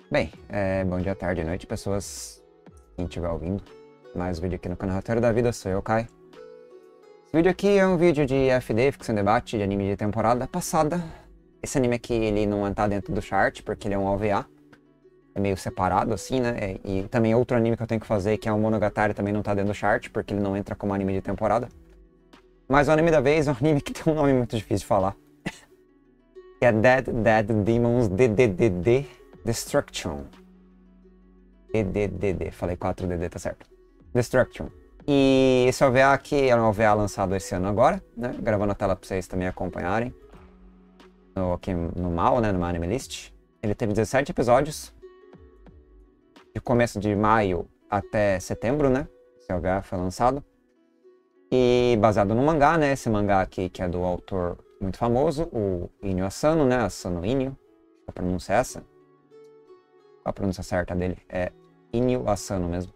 Bem, bom dia, tarde e noite, pessoas. Quem estiver ouvindo. Mais um vídeo aqui no canal Roteiro da Vida, sou eu, Kai. Esse vídeo aqui é um vídeo de FD, Ficção em Debate, de anime de temporada passada. Esse anime aqui, ele não tá dentro do chart, porque ele é um OVA. É meio separado, assim, né? E também outro anime que eu tenho que fazer, que é o Monogatari, também não tá dentro do chart, porque ele não entra como anime de temporada. Mas o anime da vez é um anime que tem um nome muito difícil de falar. Que é Dead Demons DDDD Destruction. DDDD, falei 4DD, tá certo. Destruction. E esse OVA aqui é um OVA lançado esse ano agora, né? Gravando a tela pra vocês também acompanharem. Aqui no MAL, né? No My Anime List. Ele teve 17 episódios. De começo de maio até setembro, né? Esse OVA foi lançado. E baseado no mangá, né? Esse mangá aqui que é do autor muito famoso, o Inyo Asano, né? Asano Inyo. A pronúncia é essa. A pronúncia certa dele é Inyo Asano mesmo.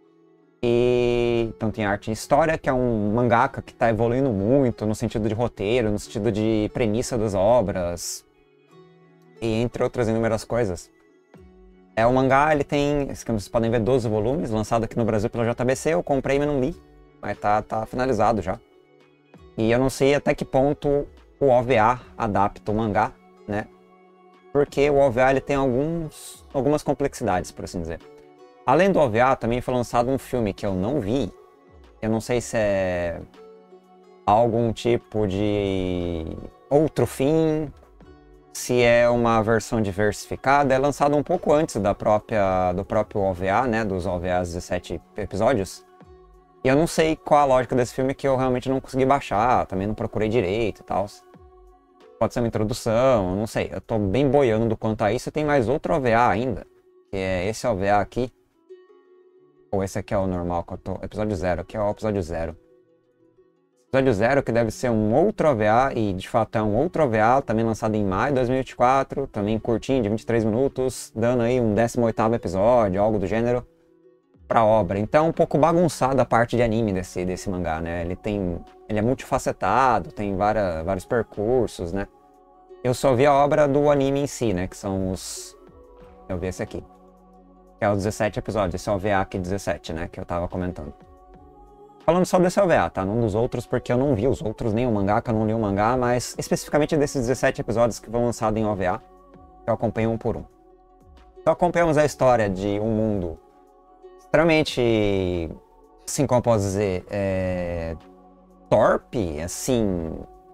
E então tem arte e história, que é um mangaka que está evoluindo muito no sentido de roteiro, no sentido de premissa das obras, e entre outras inúmeras coisas. O mangá, ele tem, vocês podem ver, 12 volumes, lançado aqui no Brasil pela JBC. Eu comprei, mas não li, mas tá finalizado já. E eu não sei até que ponto o OVA adapta o mangá, né? Porque o OVA, ele tem algumas complexidades, por assim dizer. Além do OVA, também foi lançado um filme que eu não vi. Eu não sei se é algum tipo de outro fim, se é uma versão diversificada. É lançado um pouco antes do próprio OVA, né? Dos OVAs 17 episódios. E eu não sei qual a lógica desse filme, que eu realmente não consegui baixar. Também não procurei direito e tal. Pode ser uma introdução, eu não sei. Eu tô bem boiando do quanto a isso. Tem mais outro OVA ainda, que é esse OVA aqui. Ou esse aqui é o normal, que eu tô... Episódio 0, aqui é o episódio 0. Episódio 0, que deve ser um outro OVA, e de fato é um outro OVA, também lançado em maio de 2024, também curtinho, de 23 minutos, dando aí um 18º episódio, algo do gênero, pra obra. Então é um pouco bagunçada a parte de anime desse mangá, né? Ele é multifacetado, tem vários percursos, né? Eu só vi a obra do anime em si, né? Que são os... Eu vi esse aqui. Que é os 17 episódios, esse OVA aqui 17, né? Que eu tava comentando. Falando só desse OVA, tá? Não dos outros, porque eu não vi os outros, nem o mangá, que eu não li o mangá, mas especificamente desses 17 episódios que vão lançados em OVA, eu acompanho um por um. Então acompanhamos a história de um mundo extremamente, assim como eu posso dizer, torpe, assim,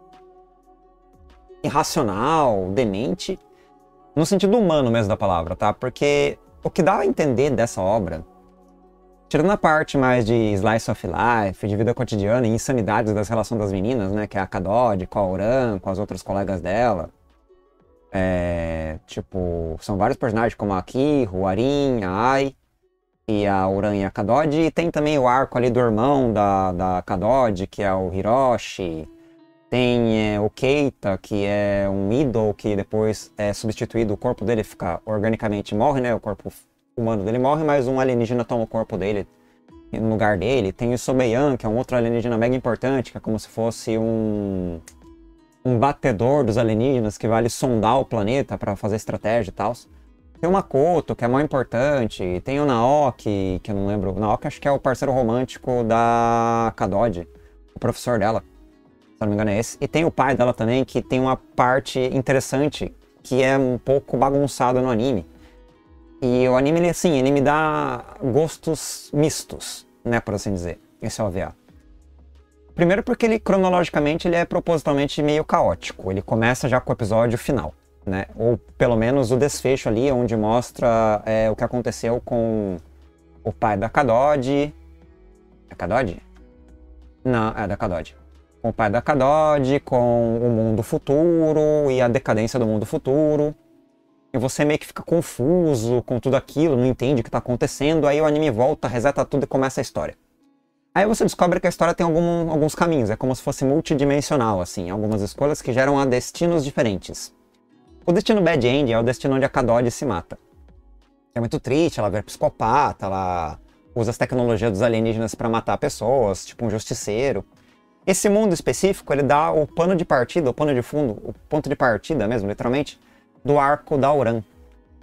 irracional, demente, no sentido humano mesmo da palavra, tá? Porque o que dá a entender dessa obra, tirando a parte mais de slice of life, de vida cotidiana e insanidades das relações das meninas, né? Que é a Kadode com a Uran, com as outras colegas dela. Tipo, são vários personagens como a Akiho, o Arin, a Ai, e a Uran e a Kadode. E tem também o arco ali do irmão da Kadode, que é o Hiroshi. Tem o Keita, que é um ídolo que depois é substituído, o corpo dele fica organicamente, morre, né? O corpo humano dele morre, mas um alienígena toma o corpo dele no lugar dele. Tem o Sobeyan, que é um outro alienígena mega importante, que é como se fosse um batedor dos alienígenas que vai sondar o planeta para fazer estratégia e tal. Tem o Makoto, que é mais importante. Tem o Naoki, que eu não lembro. O Naoki acho que é o parceiro romântico da Kadode, o professor dela. Se não me engano é esse. E tem o pai dela também, que tem uma parte interessante, que é um pouco bagunçado no anime. E o anime, ele me dá gostos mistos, né, por assim dizer, esse OVA. Primeiro porque ele, cronologicamente, ele é propositalmente meio caótico. Ele começa já com o episódio final, né? Ou pelo menos o desfecho ali, onde mostra o que aconteceu com o pai da Kadode. É Kadode? Não, é da Kadode. Com o pai da Kadode, com o mundo futuro e a decadência do mundo futuro. E você meio que fica confuso com tudo aquilo, não entende o que está acontecendo. Aí o anime volta, reseta tudo e começa a história. Aí você descobre que a história tem alguns caminhos, é como se fosse multidimensional, assim, algumas escolhas que geram a destinos diferentes. O destino Bad End é o destino onde a Kadode se mata. É muito triste, ela vira psicopata, ela usa as tecnologias dos alienígenas para matar pessoas, tipo um justiceiro. Esse mundo específico, ele dá o pano de partida, o pano de fundo, o ponto de partida mesmo, literalmente, do arco da Uran.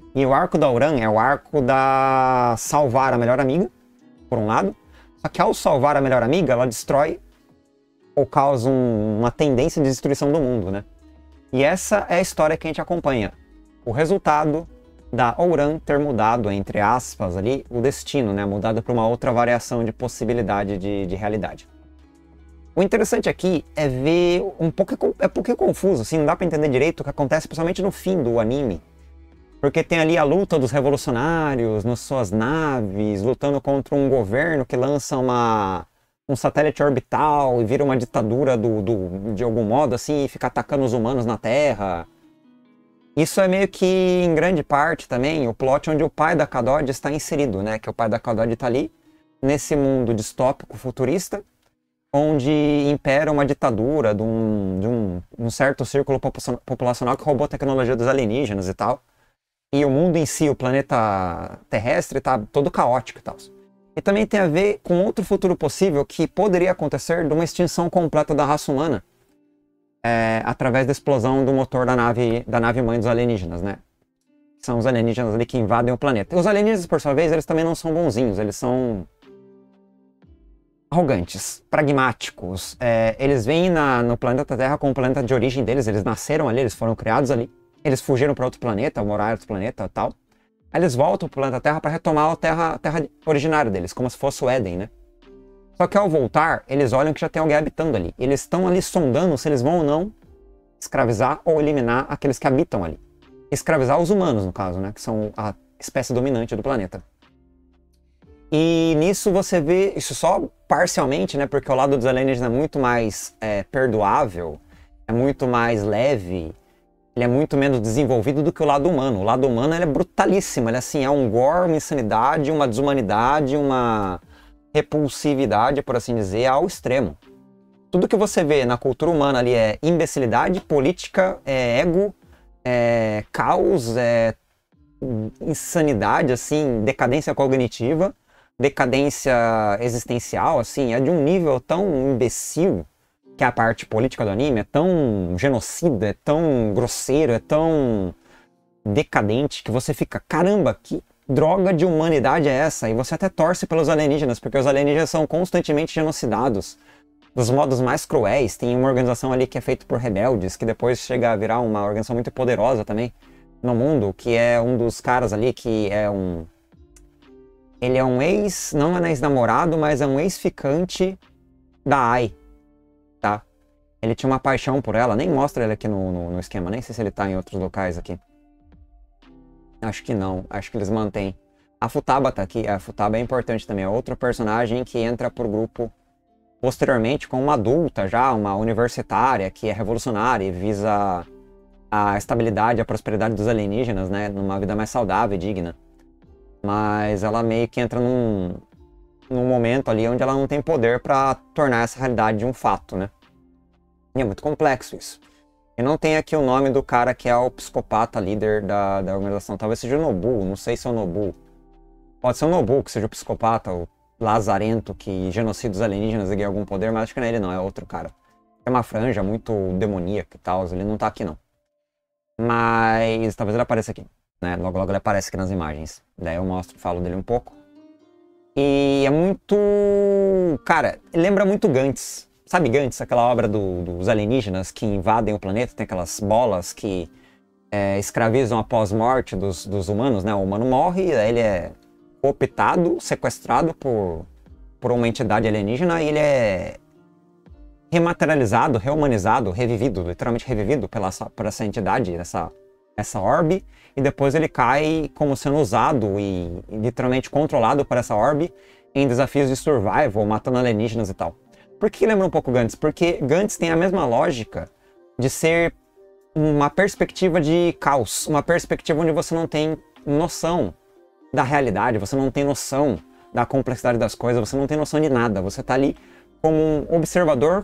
E o arco da Ouran é o arco da salvar a melhor amiga, por um lado. Só que ao salvar a melhor amiga, ela destrói ou causa uma tendência de destruição do mundo, né? E essa é a história que a gente acompanha. O resultado da Ouran ter mudado, entre aspas, ali, o destino, né? Mudado para uma outra variação de possibilidade de realidade. O interessante aqui é ver um pouquinho confuso, assim, não dá para entender direito o que acontece, principalmente no fim do anime. Porque tem ali a luta dos revolucionários nas suas naves, lutando contra um governo que lança um satélite orbital e vira uma ditadura de algum modo, assim, e fica atacando os humanos na Terra. Isso é meio que, em grande parte também, o plot onde o pai da Kadod está inserido, né? Que o pai da Kadod está ali, nesse mundo distópico futurista, onde impera uma ditadura de um certo círculo populacional que roubou a tecnologia dos alienígenas e tal. E o mundo em si, o planeta terrestre, tá todo caótico e tal. E também tem a ver com outro futuro possível que poderia acontecer de uma extinção completa da raça humana através da explosão do motor da nave mãe dos alienígenas, né? São os alienígenas ali que invadem o planeta. E os alienígenas, por sua vez, eles também não são bonzinhos, eles são arrogantes, pragmáticos. Eles vêm no planeta Terra com o planeta de origem deles, eles nasceram ali, eles foram criados ali. Eles fugiram para outro planeta, moraram em outro planeta e tal. Aí eles voltam para o planeta Terra para retomar a terra originária deles, como se fosse o Éden, né? Só que ao voltar, eles olham que já tem alguém habitando ali. Eles estão ali sondando se eles vão ou não escravizar ou eliminar aqueles que habitam ali. Escravizar os humanos, no caso, né? Que são a espécie dominante do planeta. E nisso você vê, isso só parcialmente, né? Porque o lado dos alienígenas é muito mais perdoável, é muito mais leve, ele é muito menos desenvolvido do que o lado humano. O lado humano ele é brutalíssimo, ele é um gore, uma insanidade, uma desumanidade, uma repulsividade, por assim dizer, ao extremo. Tudo que você vê na cultura humana ali é imbecilidade, política, ego, caos, insanidade, assim, decadência cognitiva, decadência existencial, assim, é de um nível tão imbecil que a parte política do anime é tão genocida, é tão grosseiro, é tão decadente que você fica, caramba, que droga de humanidade é essa? E você até torce pelos alienígenas, porque os alienígenas são constantemente genocidados dos modos mais cruéis. Tem uma organização ali que é feita por rebeldes, que depois chega a virar uma organização muito poderosa também no mundo, que é um dos caras ali que é um... Ele é um ex, não é ex-namorado, mas é um ex-ficante da Ai, tá? Ele tinha uma paixão por ela, nem mostra ele aqui no esquema, nem sei se ele tá em outros locais aqui. Acho que não, acho que eles mantêm. A Futaba tá aqui, a Futaba é importante também, é outra personagem que entra pro grupo posteriormente como uma adulta já, uma universitária que é revolucionária e visa a estabilidade e a prosperidade dos alienígenas, né, numa vida mais saudável e digna. Mas ela meio que entra num momento ali onde ela não tem poder para tornar essa realidade de um fato, né. E é muito complexo isso. E não tem aqui o nome do cara que é o psicopata líder da organização. Talvez seja o Nobu, não sei se é o Nobu. Pode ser o Nobu que seja o psicopata, o lazarento que genocida os alienígenas e ganha algum poder, mas acho que não é ele não, é outro cara. É uma franja muito demoníaca e tal, ele não tá aqui não. Mas talvez ele apareça aqui, né? Logo logo ele aparece aqui nas imagens. Daí eu falo dele um pouco. E é muito... Cara, lembra muito Gantz. Sabe Gantz, aquela obra dos alienígenas que invadem o planeta, tem aquelas bolas que escravizam após morte dos humanos, né? O humano morre, aí ele é cooptado, sequestrado por uma entidade alienígena e ele é rematerializado, reumanizado, revivido, literalmente revivido por essa entidade, essa orbe, e depois ele cai como sendo usado e literalmente controlado por essa orbe em desafios de survival, matando alienígenas e tal. Por que lembra um pouco Gantz? Porque Gantz tem a mesma lógica de ser uma perspectiva de caos, uma perspectiva onde você não tem noção da realidade, você não tem noção da complexidade das coisas, você não tem noção de nada, você tá ali como um observador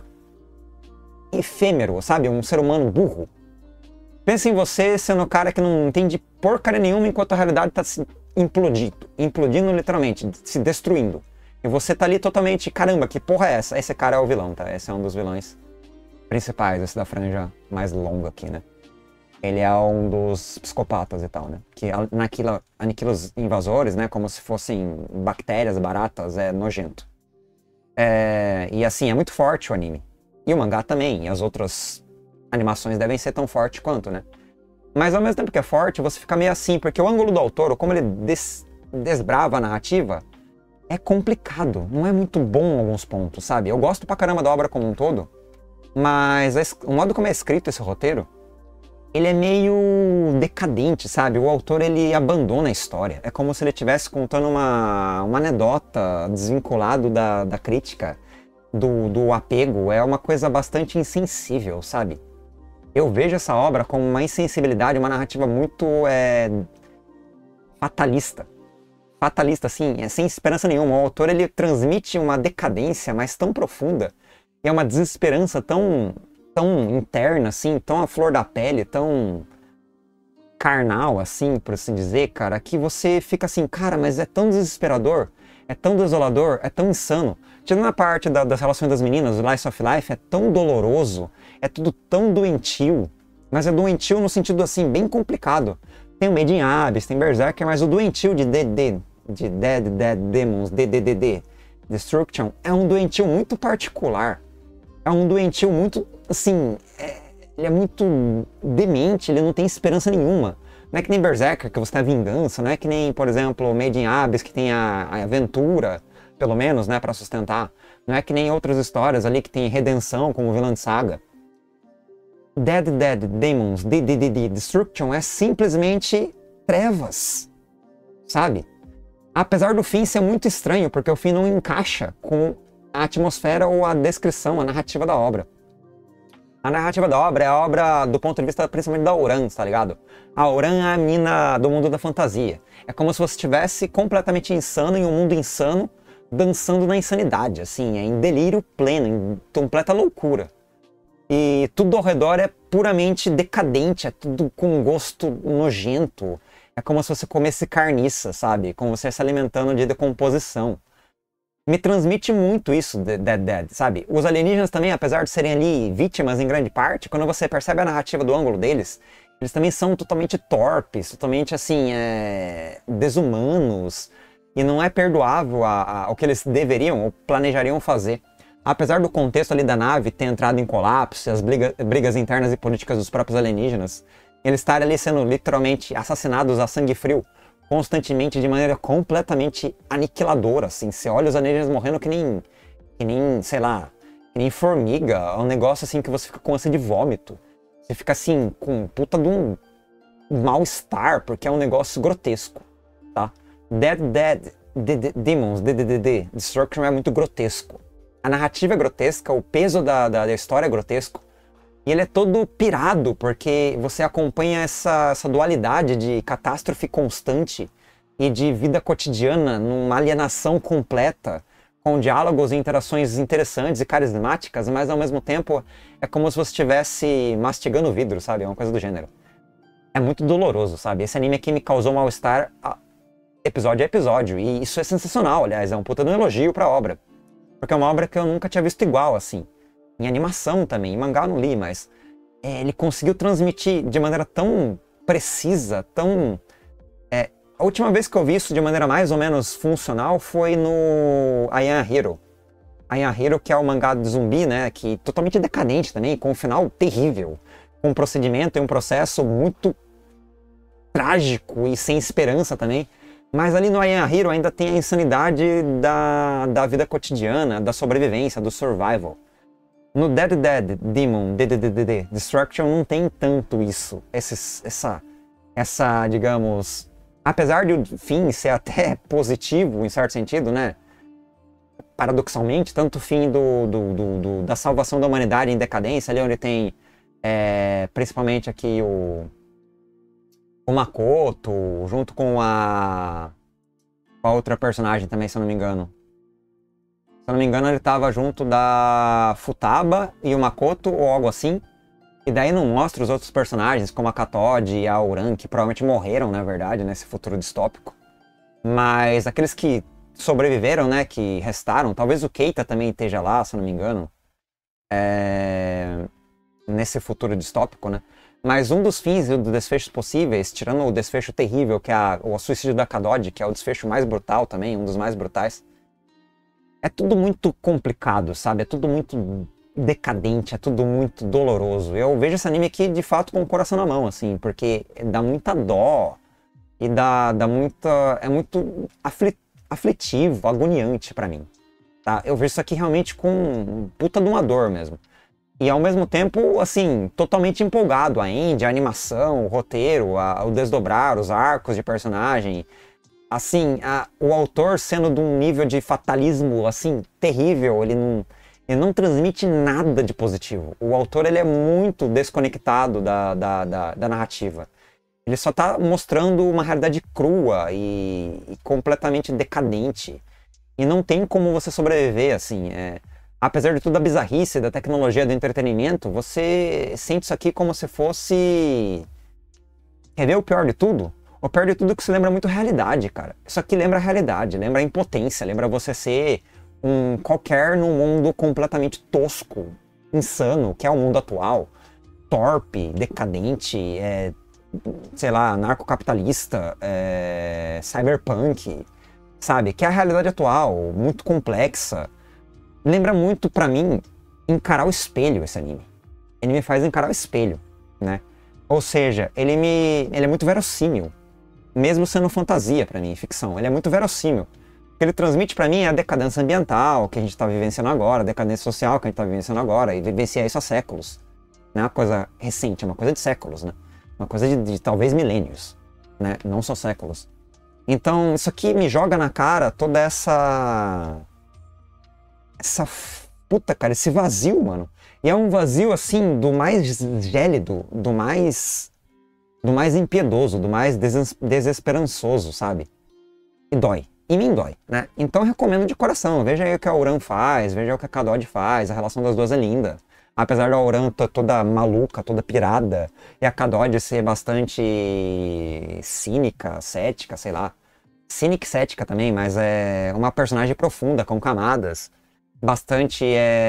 efêmero, sabe? Um ser humano burro. Pensa em você sendo o cara que não entende porcaria nenhuma enquanto a realidade tá se implodindo literalmente, se destruindo. E você tá ali totalmente, caramba, que porra é essa? Esse cara é o vilão, tá? Esse é um dos vilões principais, esse da franja mais longa aqui, né? Ele é um dos psicopatas e tal, né? Que aniquila os invasores, né? Como se fossem bactérias, baratas, é nojento. E assim, é muito forte o anime. E o mangá também, e as outras animações devem ser tão fortes quanto, né? Mas ao mesmo tempo que é forte, você fica meio assim, porque o ângulo do autor, como ele desbrava a narrativa, é complicado. Não é muito bom em alguns pontos, sabe? Eu gosto pra caramba da obra como um todo, mas o modo como é escrito esse roteiro, ele é meio decadente, sabe? O autor, ele abandona a história. É como se ele estivesse contando uma anedota desvinculado da crítica, do apego. É uma coisa bastante insensível, sabe? Eu vejo essa obra como uma insensibilidade, uma narrativa muito fatalista. Fatalista, assim, sem esperança nenhuma. O autor, ele transmite uma decadência, mas tão profunda. E é uma desesperança tão interna, assim, tão à flor da pele, tão carnal, assim, por assim dizer, cara, que você fica assim, cara, mas é tão desesperador, é tão desolador, é tão insano. Tirando a parte das relações das meninas, o Slice of Life é tão doloroso, é tudo tão doentio, mas é doentio no sentido, assim, bem complicado. Tem o Made in Abyss, tem Berserker, mas o doentio de Dead Demons, DDDD, Destruction, é um doentio muito particular. É um doentio muito, assim, ele é muito demente, ele não tem esperança nenhuma. Não é que nem Berserker, que você tem a vingança, não é que nem, por exemplo, Made in Abyss, que tem a aventura, pelo menos, né, pra sustentar. Não é que nem outras histórias ali que tem redenção, como Vinland Saga. Dead Demons, DDDD, Destruction é simplesmente trevas, sabe? Apesar do fim ser muito estranho, porque o fim não encaixa com a atmosfera ou a descrição, a narrativa da obra. A narrativa da obra é a obra do ponto de vista principalmente da Ouran, tá ligado? A Ouran é a mina do mundo da fantasia. É como se você estivesse completamente insano em um mundo insano, dançando na insanidade, assim, é em delírio pleno, em completa loucura. E tudo ao redor é puramente decadente, é tudo com gosto nojento. É como se você comesse carniça, sabe? Como você se alimentando de decomposição. Me transmite muito isso, Dead, sabe? Os alienígenas também, apesar de serem ali vítimas em grande parte, quando você percebe a narrativa do ângulo deles, eles também são totalmente torpes, totalmente, assim, desumanos. E não é perdoável o que eles deveriam ou planejariam fazer. Apesar do contexto ali da nave ter entrado em colapso, as brigas internas e políticas dos próprios alienígenas, eles estarem ali sendo literalmente assassinados a sangue frio, constantemente, de maneira completamente aniquiladora, assim. Você olha os alienígenas morrendo que nem, sei lá, que nem formiga. É um negócio, assim, que você fica com ânsia de vômito. Você fica, assim, com puta de um mal-estar, porque é um negócio grotesco, tá? Dead Demons, DDDD, Destruction é muito grotesco. A narrativa é grotesca, o peso da história é grotesco. E ele é todo pirado, porque você acompanha essa dualidade de catástrofe constante e de vida cotidiana numa alienação completa, com diálogos e interações interessantes e carismáticas, mas ao mesmo tempo é como se você estivesse mastigando vidro, sabe? É uma coisa do gênero. É muito doloroso, sabe? Esse anime aqui me causou mal-estar episódio a episódio, e isso é sensacional, aliás, é um puta de um elogio pra obra. Porque é uma obra que eu nunca tinha visto igual, assim. Em animação também, em mangá eu não li, mas ele conseguiu transmitir de maneira tão precisa, tão... A última vez que eu vi isso de maneira mais ou menos funcional foi no I Am a Hero. I Am a Hero, que é o mangá de zumbi, né, que totalmente decadente também, com um final terrível, com um procedimento e um processo muito trágico e sem esperança também. Mas ali no I Am a Hero ainda tem a insanidade da vida cotidiana, da sobrevivência, do survival. No Dead Demon, DDDD, Destruction não tem tanto isso. Essa, digamos... Apesar de o fim ser até positivo, em certo sentido, né? Paradoxalmente, tanto o fim da salvação da humanidade em decadência, ali onde tem principalmente aqui o Makoto, junto com a outra personagem também, se eu não me engano. Se eu não me engano, ele tava junto da Futaba e o Makoto, ou algo assim. E daí não mostra os outros personagens, como a Katod e a Ouran, que provavelmente morreram, na verdade, nesse futuro distópico. Mas aqueles que sobreviveram, né, que restaram, talvez o Keita também esteja lá, se eu não me engano. Nesse futuro distópico, né? Mas um dos fins e dos desfechos possíveis, tirando o desfecho terrível, que é o suicídio da Kadod, que é o desfecho mais brutal também, um dos mais brutais, é tudo muito complicado, sabe? É tudo muito decadente, é tudo muito doloroso. Eu vejo esse anime aqui, de fato, com o coração na mão, assim, porque dá muita dó e dá muita... é muito aflitivo, agoniante pra mim, tá? Eu vejo isso aqui realmente com puta de uma dor mesmo. E ao mesmo tempo, assim, totalmente empolgado. A Andy, a animação, o roteiro, o desdobrar, os arcos de personagem. Assim, o autor sendo de um nível de fatalismo, assim, terrível. Ele não transmite nada de positivo. O autor, ele é muito desconectado da narrativa. Ele só tá mostrando uma realidade crua e completamente decadente. E não tem como você sobreviver, assim, apesar de tudo a bizarrice da tecnologia do entretenimento, você sente isso aqui como se fosse... Quer ver o pior de tudo? O pior de tudo é que você lembra muito a realidade, cara. Isso aqui lembra a realidade, lembra a impotência, lembra você ser um qualquer num mundo completamente tosco, insano, que é o mundo atual. Torpe, decadente, sei lá, anarcocapitalista, cyberpunk, sabe? Que é a realidade atual, muito complexa. Lembra muito, pra mim, encarar o espelho, esse anime. Ele me faz encarar o espelho, né? Ou seja, ele é muito verossímil. Mesmo sendo fantasia pra mim, ficção. Ele é muito verossímil. O que ele transmite pra mim é a decadência ambiental que a gente tá vivenciando agora, a decadência social que a gente tá vivenciando agora, e vivenciar isso há séculos. Não é uma coisa recente, é uma coisa de séculos, né? Uma coisa de talvez milênios, né? Não só séculos. Então, isso aqui me joga na cara toda essa puta, cara, esse vazio, mano. E é um vazio, assim, do mais gélido, do mais impiedoso, do mais desesperançoso, sabe? E dói. E me dói, né? Então eu recomendo de coração. Veja aí o que a Ouran faz, veja o que a Kadod faz, a relação das duas é linda. Apesar da Ouran toda maluca, toda pirada, e a Kadod ser bastante cínica, cética, sei lá. Cínica e cética também, mas é uma personagem profunda, com camadas. Bastante,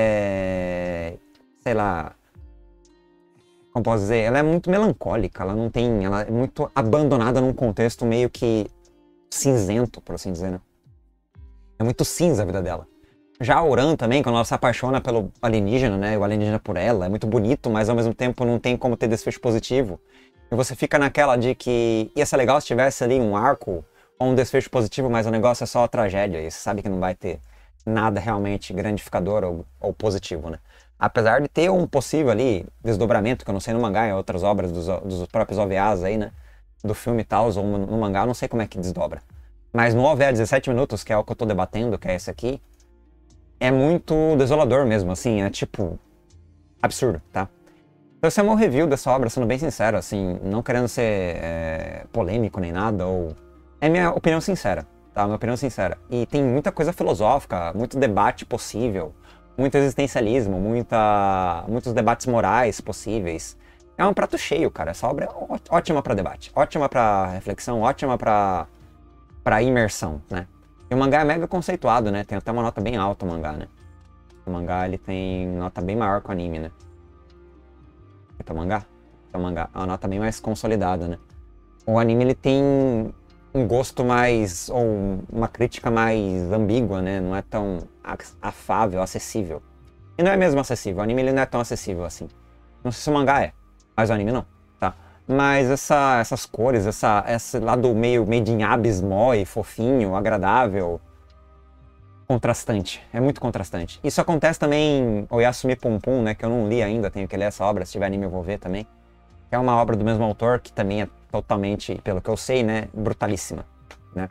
sei lá, como posso dizer, ela é muito melancólica, ela é muito abandonada num contexto meio que cinzento, por assim dizer, né? É muito cinza a vida dela. Já a Ouran também, quando ela se apaixona pelo alienígena, né, o alienígena por ela, é muito bonito, mas ao mesmo tempo não tem como ter desfecho positivo. E você fica naquela de que ia ser legal se tivesse ali um arco ou um desfecho positivo, mas o negócio é só a tragédia, e você sabe que não vai ter nada realmente grandificador ou positivo, né? Apesar de ter um possível ali desdobramento, que eu não sei no mangá, em outras obras dos próprios OVAs aí, né? Do filme e tal, ou no mangá, eu não sei como é que desdobra. Mas no OVA 17 minutos, que é o que eu tô debatendo, que é esse aqui, é muito desolador mesmo, assim, é tipo... absurdo, tá? Então esse é o meu review dessa obra, sendo bem sincero, assim, não querendo ser polêmico nem nada, ou... É minha opinião sincera. Tá, minha opinião sincera. E tem muita coisa filosófica, muito debate possível, muito existencialismo, muitos debates morais possíveis. É um prato cheio, cara. Essa obra é ótima para debate, ótima para reflexão, ótima para imersão, né? E o mangá é mega conceituado, né? Tem até uma nota bem alta o mangá, né? O mangá, ele tem nota bem maior que o anime, né? Então, o mangá é uma nota bem mais consolidada, né? O anime, ele tem um gosto mais, ou uma crítica mais ambígua, né? Não é tão afável, acessível. E não é mesmo acessível, o anime ele não é tão acessível assim. Não sei se o mangá é, mas o anime não, tá? Mas essas cores, esse lado meio made in abyss, mói, fofinho, agradável, contrastante, é muito contrastante. Isso acontece também em Oyasumi Pum Pum, né? Que eu não li ainda, tenho que ler essa obra, se tiver anime eu vou ver também. É uma obra do mesmo autor, que também é totalmente, pelo que eu sei, né, brutalíssima, né?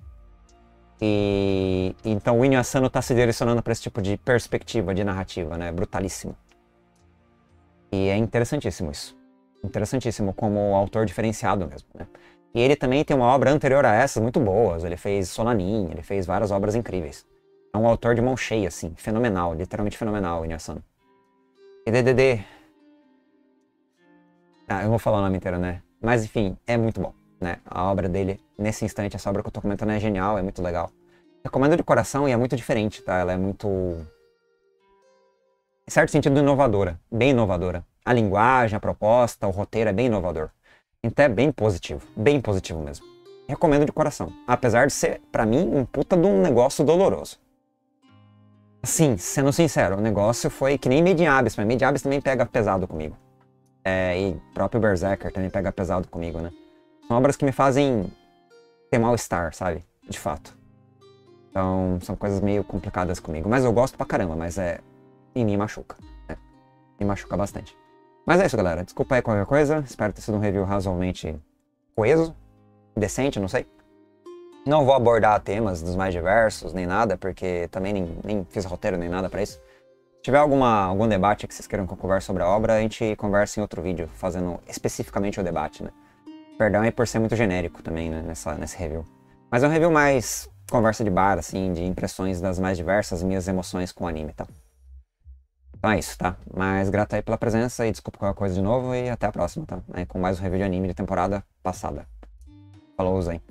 E então o Inyo Asano tá se direcionando para esse tipo de perspectiva de narrativa, né, brutalíssima. E é interessantíssimo isso. Interessantíssimo como autor diferenciado mesmo, né? E ele também tem uma obra anterior a essas muito boas, ele fez Sonanin, ele fez várias obras incríveis. É um autor de mão cheia, assim, fenomenal, literalmente fenomenal, o Inyo Asano. E DDD... Ah, eu vou falar o nome inteiro, né? Mas enfim, é muito bom, né? A obra dele, nesse instante, essa obra que eu tô comentando é genial, é muito legal. Recomendo de coração e é muito diferente, tá? Ela é muito... em certo sentido, inovadora. Bem inovadora. a linguagem, a proposta, o roteiro é bem inovador. Então é bem positivo mesmo. Recomendo de coração, apesar de ser, pra mim, um puta de um negócio doloroso. Assim, sendo sincero, o negócio foi que nem Made in Abyss, mas Made in Abyss também pega pesado comigo. E próprio Berserker também pega pesado comigo, né? São obras que me fazem ter mal-estar, sabe? De fato. Então, são coisas meio complicadas comigo. Mas eu gosto pra caramba, mas e me machuca, né? Me machuca bastante. Mas é isso, galera. Desculpa aí qualquer coisa. Espero ter sido um review razoavelmente coeso, decente, não sei. Não vou abordar temas dos mais diversos, nem nada, porque também nem fiz roteiro nem nada pra isso. Se tiver algum debate que vocês queiram que eu converse sobre a obra, a gente conversa em outro vídeo, fazendo especificamente o debate, né? Perdão aí por ser muito genérico também, né, nesse review. Mas é um review mais conversa de bar, assim, de impressões das mais diversas, minhas emoções com o anime e tal. Então é isso, tá? Mas grato aí pela presença e desculpa qualquer coisa de novo e até a próxima, tá? Com mais um review de anime de temporada passada. Falou, Zé.